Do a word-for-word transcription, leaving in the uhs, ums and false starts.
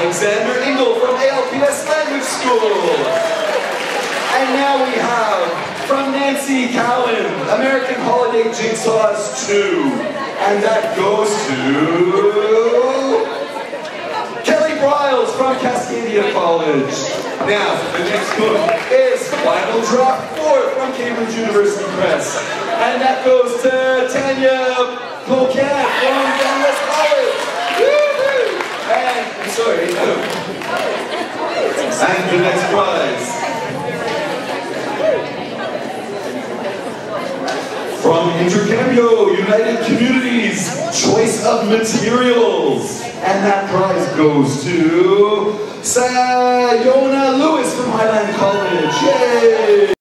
Alexander Engel from A L P S Language School. And now we have, from Nancy Cowan, American Holiday Jigsaws two. And that goes to Kelly Bryles from Cascadia College. Now, the next book is Final Draft four from Cambridge University Press. And that goes to Tanya Pocan from Dallas College. And, I'm sorry, and the next prize from Intercambio United Communities, Choice of Materials. And that prize goes to Sayona Lewis from Highland College. Yay!